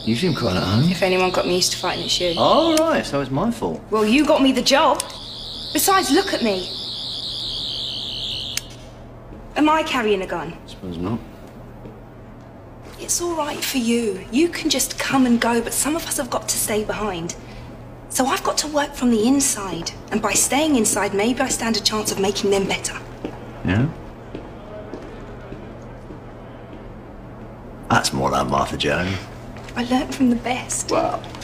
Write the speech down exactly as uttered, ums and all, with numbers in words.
You seem quite at home. If anyone got me used to fighting, it's you. Oh, right, so it's my fault. Well, you got me the job. Besides, look at me. Am I carrying a gun? I suppose not. It's all right for you. You can just come and go, but some of us have got to stay behind. So I've got to work from the inside. And by staying inside, maybe I stand a chance of making them better. Yeah? That's more like Martha Jones. I learnt from the best. Wow.